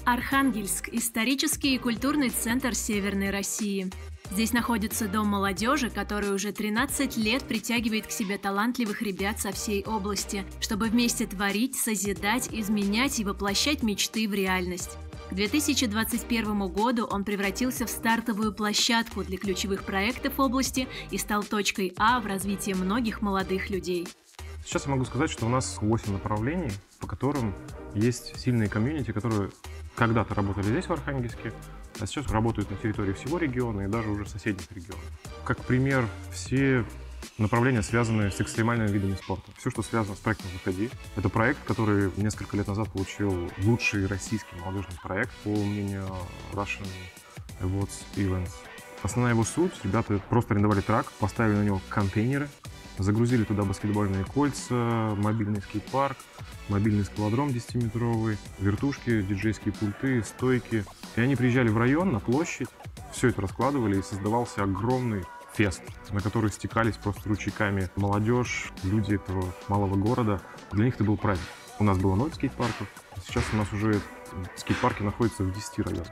Архангельск – исторический и культурный центр Северной России. Здесь находится Дом молодежи, который уже 13 лет притягивает к себе талантливых ребят со всей области, чтобы вместе творить, созидать, изменять и воплощать мечты в реальность. К 2021 году он превратился в стартовую площадку для ключевых проектов области и стал точкой А в развитии многих молодых людей. Сейчас я могу сказать, что у нас 8 направлений, по которым есть сильные комьюнити, которые когда-то работали здесь, в Архангельске, а сейчас работают на территории всего региона и даже уже соседних регионов. Как пример, все направления, связанные с экстремальными видами спорта. Все, что связано с проектом «Заходи». Это проект, который несколько лет назад получил лучший российский молодежный проект, по мнению Russian Awards Events. Основная его суть: ребята просто арендовали трак, поставили на него контейнеры, загрузили туда баскетбольные кольца, мобильный скейт-парк, мобильный скалодром 10-метровый, вертушки, диджейские пульты, стойки. И они приезжали в район, на площадь, все это раскладывали, и создавался огромный фест, на который стекались просто ручейками молодежь, люди этого малого города. Для них это был праздник. У нас было 0 скейт-парков, сейчас у нас уже скейт-парки находятся в 10 районах.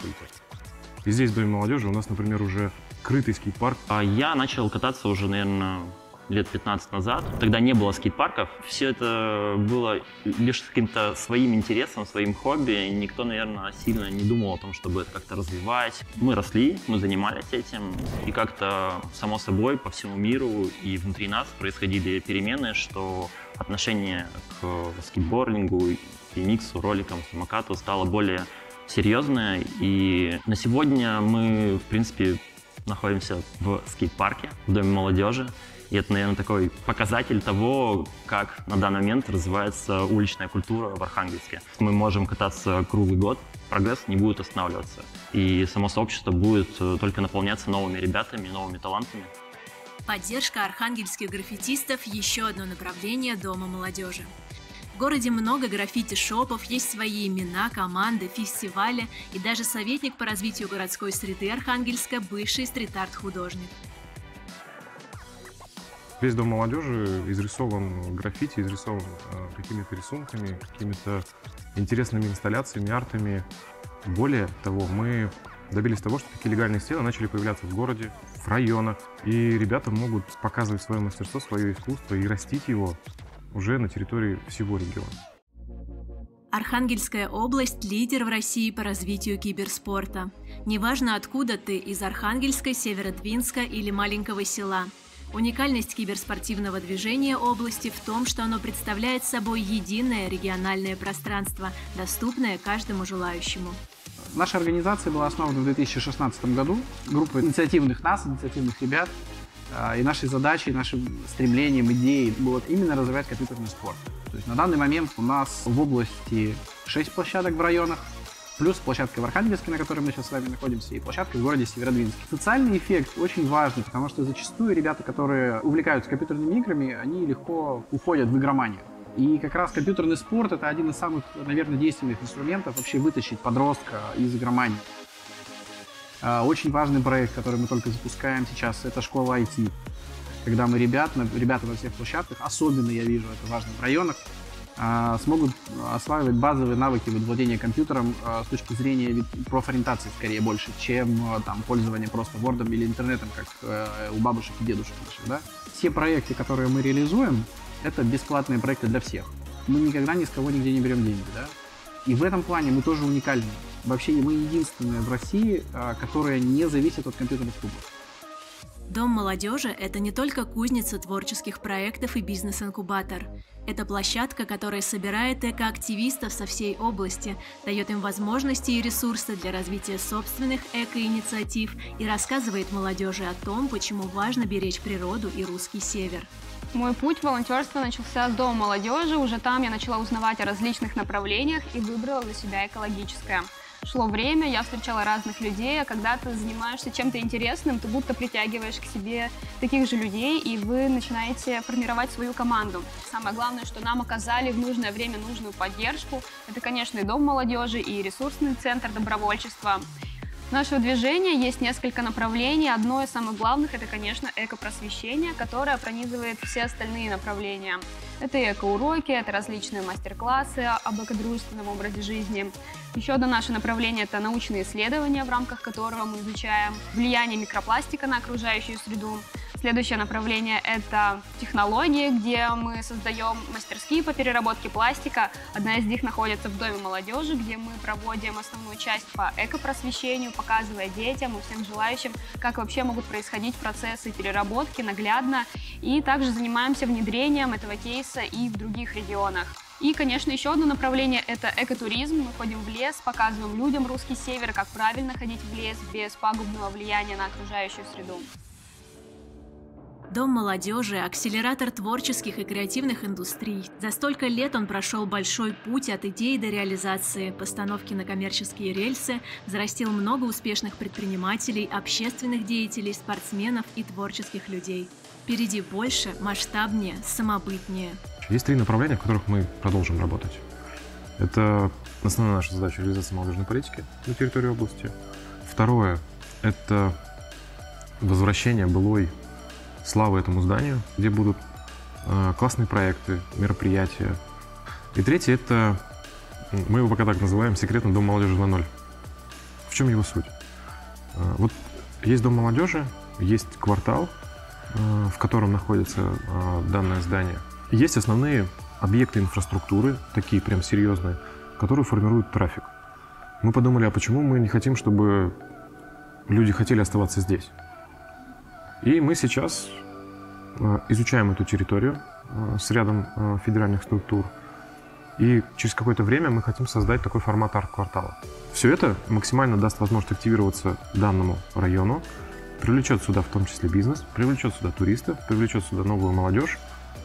И здесь, в Доме молодежи, у нас, например, уже крытый скейт-парк. Я начал кататься уже, наверное, лет 15 назад. Тогда не было скейт-парков. Все это было лишь каким-то своим интересом, своим хобби. Никто, наверное, сильно не думал о том, чтобы это как-то развивать. Мы росли, мы занимались этим. И как-то, само собой, по всему миру и внутри нас происходили перемены, что отношение к скейтбордингу, BMX, роликам, самокату стало более серьезное. И на сегодня мы, в принципе, находимся в скейт-парке, в Доме молодежи. И это, наверное, такой показатель того, как на данный момент развивается уличная культура в Архангельске. Мы можем кататься круглый год, прогресс не будет останавливаться. И само сообщество будет только наполняться новыми ребятами, новыми талантами. Поддержка архангельских граффитистов – еще одно направление Дома молодежи. В городе много граффити-шопов, есть свои имена, команды, фестивали и даже советник по развитию городской среды Архангельска, бывший стрит-арт-художник. Весь Дом молодежи изрисован граффити, изрисован какими-то рисунками, какими-то интересными инсталляциями, артами. Более того, мы добились того, что такие легальные стены начали появляться в городе, в районах. И ребята могут показывать свое мастерство, свое искусство и растить его уже на территории всего региона. Архангельская область – лидер в России по развитию киберспорта. Неважно, откуда ты – из Архангельска, Северодвинска или маленького села. Уникальность киберспортивного движения области в том, что оно представляет собой единое региональное пространство, доступное каждому желающему. Наша организация была основана в 2016 году группой инициативных ребят. И нашей задачей, нашим стремлением, идеей было именно развивать компьютерный спорт. То есть на данный момент у нас в области 6 площадок в районах, плюс площадка в Архангельске, на которой мы сейчас с вами находимся, и площадка в городе Северодвинске. Социальный эффект очень важный, потому что зачастую ребята, которые увлекаются компьютерными играми, они легко уходят в игроманию. И как раз компьютерный спорт – это один из самых, наверное, действенных инструментов вообще вытащить подростка из игромании. Очень важный проект, который мы только запускаем сейчас, это школа IT. Когда мы ребята на всех площадках, особенно я вижу это важно в районах, смогут осваивать базовые навыки владения компьютером с точки зрения профориентации скорее больше, чем там, пользование просто Word или интернетом, как у бабушек и дедушек наших. Да? Все проекты, которые мы реализуем, это бесплатные проекты для всех. Мы никогда ни с кого нигде не берем деньги. Да? И в этом плане мы тоже уникальны. Вообще мы единственные в России, которые не зависят от компьютерных клубов. Дом молодежи – это не только кузница творческих проектов и бизнес-инкубатор. Это площадка, которая собирает экоактивистов со всей области, дает им возможности и ресурсы для развития собственных экоинициатив и рассказывает молодежи о том, почему важно беречь природу и русский север. Мой путь в волонтерство начался с Дома молодежи. Уже там я начала узнавать о различных направлениях и выбрала для себя экологическое. Шло время, я встречала разных людей, а когда ты занимаешься чем-то интересным, ты будто притягиваешь к себе таких же людей, и вы начинаете формировать свою команду. Самое главное, что нам оказали в нужное время нужную поддержку. Это, конечно, и Дом молодежи, и ресурсный центр добровольчества. У нашего движения есть несколько направлений. Одно из самых главных – это, конечно, экопросвещение, которое пронизывает все остальные направления. Это и экоуроки, это различные мастер-классы об экодружественном образе жизни. Еще одно наше направление – это научные исследования, в рамках которого мы изучаем влияние микропластика на окружающую среду. Следующее направление – это технологии, где мы создаем мастерские по переработке пластика. Одна из них находится в Доме молодежи, где мы проводим основную часть по экопросвещению, показывая детям и всем желающим, как вообще могут происходить процессы переработки наглядно. И также занимаемся внедрением этого кейса и в других регионах. И, конечно, еще одно направление – это экотуризм. Мы ходим в лес, показываем людям русский север, как правильно ходить в лес без пагубного влияния на окружающую среду. Дом молодежи – акселератор творческих и креативных индустрий. За столько лет он прошел большой путь от идеи до реализации, постановки на коммерческие рельсы, взрастил много успешных предпринимателей, общественных деятелей, спортсменов и творческих людей. Впереди больше, масштабнее, самобытнее. Есть 3 направления, в которых мы продолжим работать. Это основная наша задача — реализация молодежной политики на территории области. Второе — это возвращение былой славы этому зданию, где будут классные проекты, мероприятия. И третье — это, мы его пока так называем, секретный дом молодежи 2.0. В чем его суть? Вот есть дом молодежи, есть квартал, в котором находится данное здание. И есть основные объекты инфраструктуры, такие прям серьезные, которые формируют трафик. Мы подумали, а почему мы не хотим, чтобы люди хотели оставаться здесь? И мы сейчас изучаем эту территорию с рядом федеральных структур. И через какое-то время мы хотим создать такой формат арт-квартала. Все это максимально даст возможность активироваться данному району, привлечет сюда в том числе бизнес, привлечет сюда туристов, привлечет сюда новую молодежь.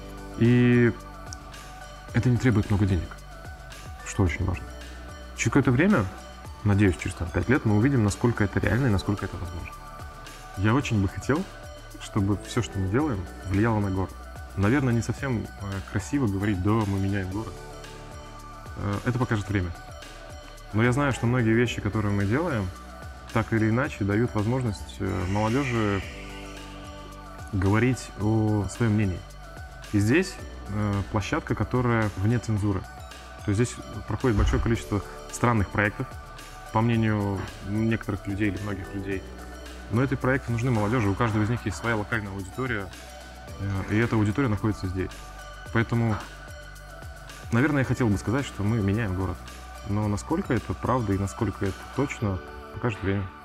И это не требует много денег, что очень важно. Через какое-то время, надеюсь, через 5 лет, мы увидим, насколько это реально и насколько это возможно. Я очень бы хотел, чтобы все, что мы делаем, влияло на город. Наверное, не совсем красиво говорить: да, мы меняем город. Это покажет время. Но я знаю, что многие вещи, которые мы делаем, так или иначе дают возможность молодежи говорить о своем мнении. И здесь площадка, которая вне цензуры. То есть здесь проходит большое количество странных проектов, по мнению некоторых людей или многих людей. Но эти проекты нужны молодежи, у каждого из них есть своя локальная аудитория, и эта аудитория находится здесь. Поэтому, наверное, я хотел бы сказать, что мы меняем город. Но насколько это правда и насколько это точно, покажет время.